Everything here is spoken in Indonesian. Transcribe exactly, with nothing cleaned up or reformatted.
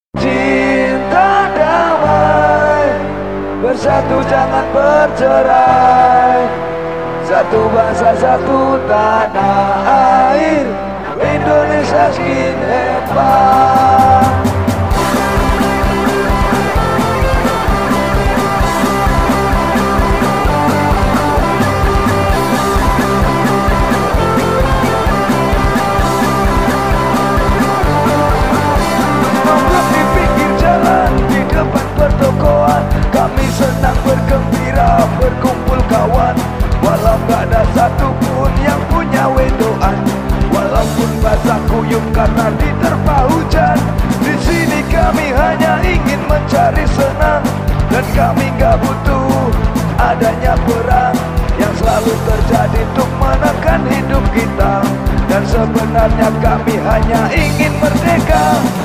Cinta damai, bersatu jangan bercerai. Satu bangsa, satu tanah air, Indonesia skinhead band. Kami senang bergembira, berkumpul kawan. Walau gak ada satupun yang punya wedoan. Walaupun basah kuyup karena diterpa hujan. Di sini kami hanya ingin mencari senang. Dan kami gak butuh adanya perang yang selalu terjadi untuk menekan hidup kita. Dan sebenarnya kami hanya ingin merdeka.